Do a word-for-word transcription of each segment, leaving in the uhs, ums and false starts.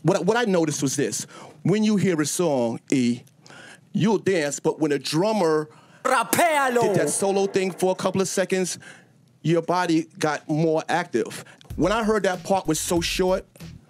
what, what I noticed was this. When you hear a song, E, you'll dance, but when a drummer Rapealo. did that solo thing for a couple of seconds, your body got more active. When I heard that part was so short,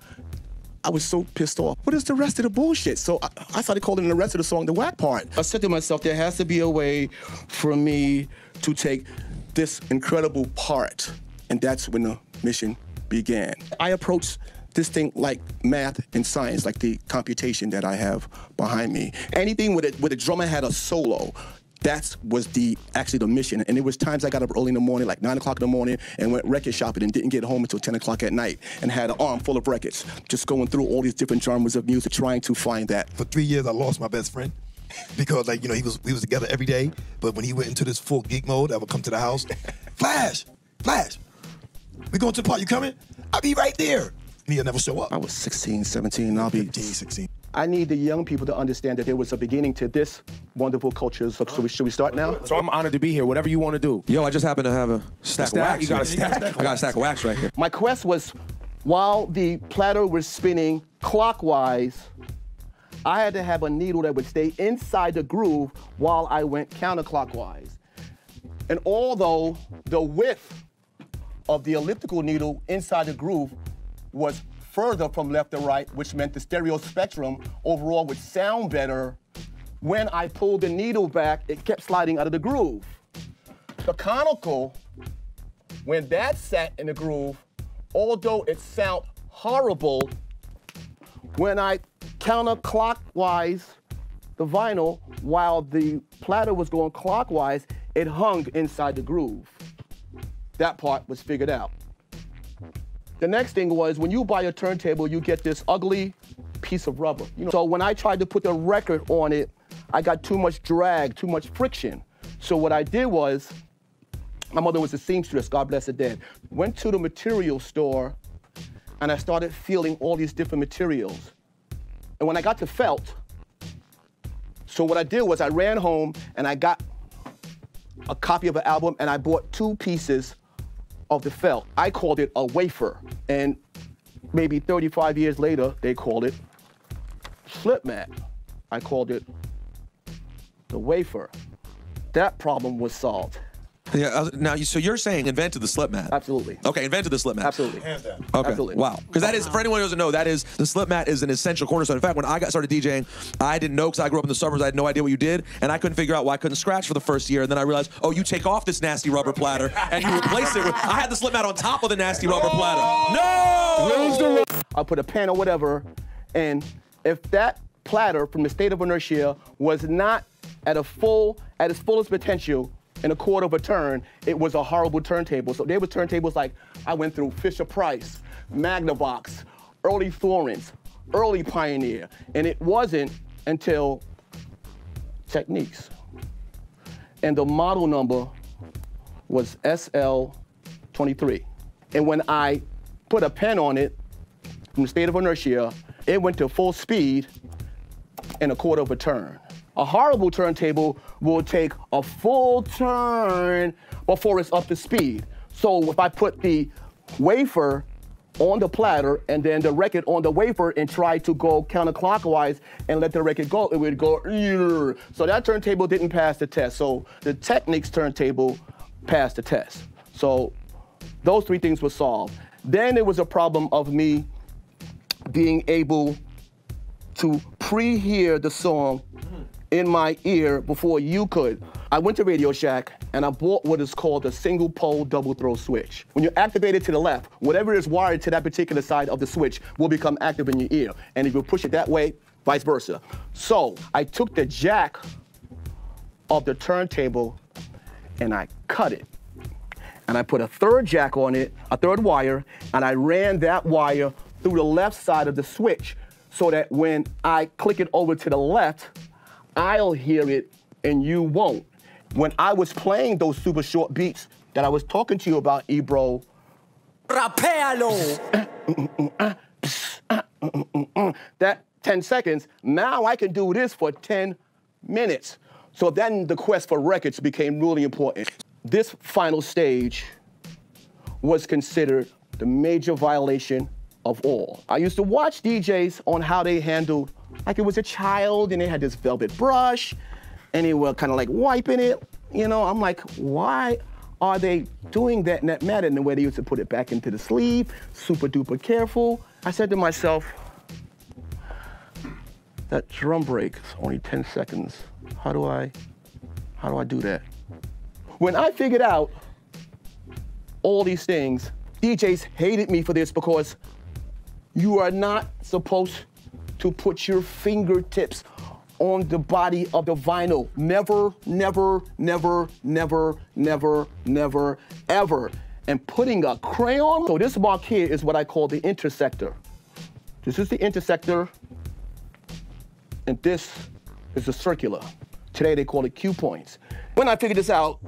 I was so pissed off. What is the rest of the bullshit? So I, I started calling the rest of the song the whack part. I said to myself, there has to be a way for me to take this incredible part, and that's when the mission began. I approached this thing like math and science, like the computation that I have behind me. Anything where the, where the drummer had a solo, that was the actually the mission. And there was times I got up early in the morning, like nine o'clock in the morning, and went record shopping and didn't get home until ten o'clock at night, and had an arm full of records, just going through all these different genres of music, trying to find that. For three years, I lost my best friend because, like, you know, he was we was together every day. But when he went into this full geek mode, I would come to the house, Flash, Flash, we going to the party, you coming? I'll be right there. And he'll never show up. I was sixteen, seventeen, and I'll be fifteen, sixteen. I need the young people to understand that there was a beginning to this wonderful culture. So, so we, should we start now? So I'm honored to be here. Whatever you want to do. Yo, I just happen to have a stack, stack? of wax. You got a right stack? here. I got a stack of wax right here. My quest was, while the platter was spinning clockwise, I had to have a needle that would stay inside the groove while I went counterclockwise. And although the width of the elliptical needle inside the groove was further from left to right, which meant the stereo spectrum overall would sound better, when I pulled the needle back, it kept sliding out of the groove. The conical, when that sat in the groove, although it sounded horrible, when I counterclockwise the vinyl, while the platter was going clockwise, it hung inside the groove. That part was figured out. The next thing was, when you buy a turntable, you get this ugly piece of rubber. You know, so when I tried to put the record on it, I got too much drag, too much friction. So what I did was, my mother was a seamstress, God bless her dead. Went to the material store, and I started feeling all these different materials. And when I got to felt, so what I did was I ran home and I got a copy of an album, and I bought two pieces of the felt. I called it a wafer, and maybe thirty-five years later, they called it slip mat. I called it the wafer. That problem was solved. Yeah. uh, Now, you, so you're saying invented the slip mat? Absolutely. Okay, invented the slip mat. Absolutely. Hands down. Okay. Absolutely. Wow. Because that is, for anyone who doesn't know, that is, the slip mat is an essential cornerstone. In fact, when I got started DJing, I didn't know, because I grew up in the suburbs, I had no idea what you did, and I couldn't figure out why I couldn't scratch for the first year. And then I realized, oh, you take off this nasty rubber platter and you replace it with, I had the slip mat on top of the nasty rubber platter. No! I put a pen or whatever, and if that platter from the state of inertia was not at a full, at its fullest potential, in a quarter of a turn, it was a horrible turntable. So there were turntables like, I went through Fisher-Price, Magnavox, early Thorens, early Pioneer, and it wasn't until Technics. And the model number was S L twenty-three. And when I put a pen on it, from the state of inertia, it went to full speed in a quarter of a turn. A horrible turntable will take a full turn before it's up to speed. So if I put the wafer on the platter and then the record on the wafer and try to go counterclockwise and let the record go, it would go, Ear. So that turntable didn't pass the test. So the Technics turntable passed the test. So those three things were solved. Then there was a problem of me being able to pre-hear the song in my ear before you could. I went to Radio Shack and I bought what is called a single pole double throw switch. When you activate it to the left, whatever is wired to that particular side of the switch will become active in your ear. And if you push it that way, vice versa. So I took the jack of the turntable and I cut it. And I put a third jack on it, a third wire, and I ran that wire through the left side of the switch so that when I click it over to the left, I'll hear it and you won't. When I was playing those super short beats that I was talking to you about, Ebro, Rapealo. that ten seconds, now I can do this for ten minutes. So then the quest for records became really important. This final stage was considered the major violation of all. I used to watch D Js on how they handled, like it was a child and they had this velvet brush and they were kind of like wiping it. You know, I'm like, why are they doing that in that manner? And the way they used to put it back into the sleeve, super duper careful. I said to myself, that drum break is only ten seconds. How do I, how do I do that? When I figured out all these things, D Js hated me for this because you are not supposed to put your fingertips on the body of the vinyl. Never, never, never, never, never, never, ever. And putting a crayon, so this mark here is what I call the intersector. This is the intersector, and this is the circular. Today they call it cue points. When I figured this out,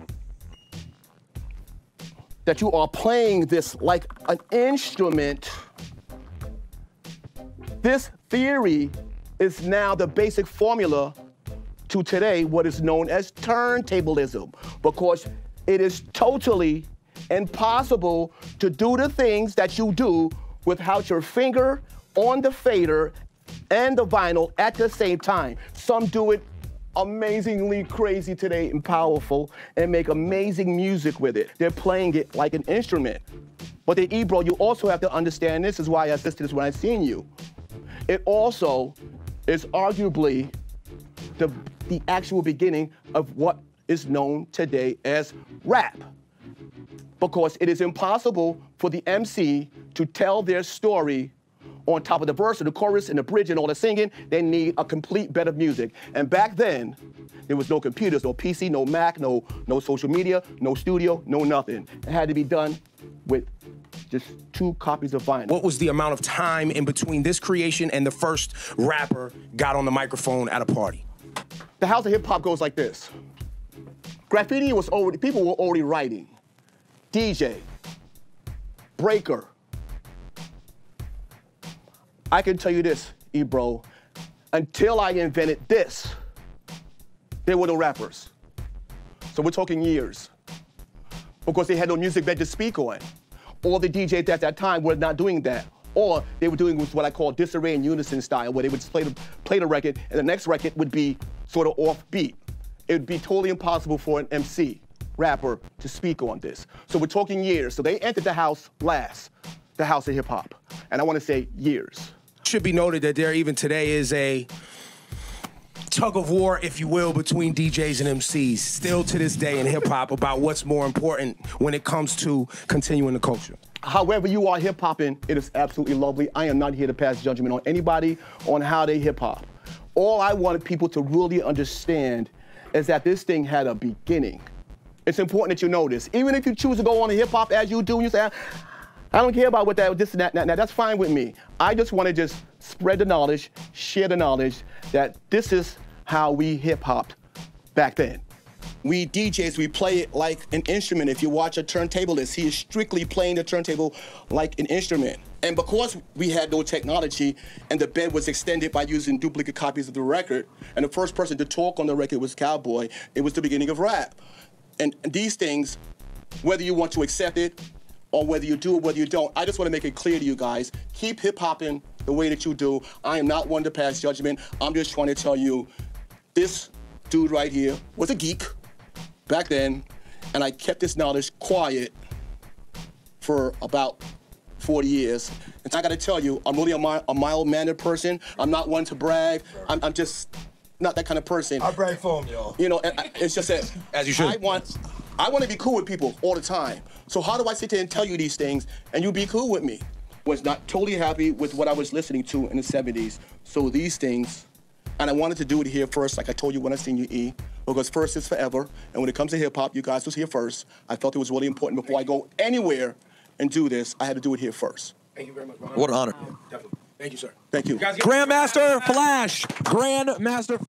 that you are playing this like an instrument, this theory is now the basic formula to today what is known as turntablism, because it is totally impossible to do the things that you do without your finger on the fader and the vinyl at the same time. Some do it amazingly crazy today and powerful and make amazing music with it. They're playing it like an instrument. But the Ebro, you also have to understand, this is why I assisted this when I seen you. It also is arguably the, the actual beginning of what is known today as rap. Because it is impossible for the M C to tell their story on top of the verse and the chorus and the bridge and all the singing. They need a complete bed of music. And back then, there was no computers, no P C, no Mac, no, no social media, no studio, no nothing. It had to be done with just two copies of vinyl. What was the amount of time in between this creation and the first rapper got on the microphone at a party? The house of hip hop goes like this. Graffiti was already, people were already writing. D J, breaker. I can tell you this, Ebro, until I invented this, there were no rappers. So we're talking years, because they had no music bed to speak on. All the D Js at that time were not doing that. Or they were doing what I call disarray and unison style, where they would play the, play the record, and the next record would be sort of off beat. It would be totally impossible for an M C, rapper, to speak on this. So we're talking years. So they entered the house last, the house of hip hop. And I want to say years. Should be noted that there even today is a tug of war, if you will, between D Js and M Cs, still to this day in hip hop, about what's more important when it comes to continuing the culture. However you are hip hopping, it is absolutely lovely. I am not here to pass judgment on anybody on how they hip hop. All I wanted people to really understand is that this thing had a beginning. It's important that you know this. Even if you choose to go on to hip hop as you do, and you say, I don't care about what that, this and that, that, that's fine with me. I just want to just spread the knowledge, share the knowledge that this is how we hip hopped back then. We D Js, we play it like an instrument. If you watch a turntablist, he is strictly playing the turntable like an instrument. And because we had no technology and the bed was extended by using duplicate copies of the record, and the first person to talk on the record was Cowboy, it was the beginning of rap. And these things, whether you want to accept it or whether you do or whether you don't, I just want to make it clear to you guys, keep hip-hopping the way that you do. I am not one to pass judgment. I'm just trying to tell you, this dude right here was a geek back then, and I kept this knowledge quiet for about forty years. And I gotta tell you, I'm really a, mi a mild-mannered person. I'm not one to brag. I'm, I'm just not that kind of person. I brag for him, y'all. You know, and I, it's just that As you should. I want, I want to be cool with people all the time. So how do I sit there and tell you these things and you be cool with me? Was not totally happy with what I was listening to in the seventies. So these things, and I wanted to do it here first, like I told you when I seen you, E, because first is forever. And when it comes to hip hop, you guys was here first. I felt it was really important before I go anywhere and do this, I had to do it here first. Thank you very much. What an honor. Definitely. Thank you, sir. Thank you. You guys get- Grandmaster Flash. Grandmaster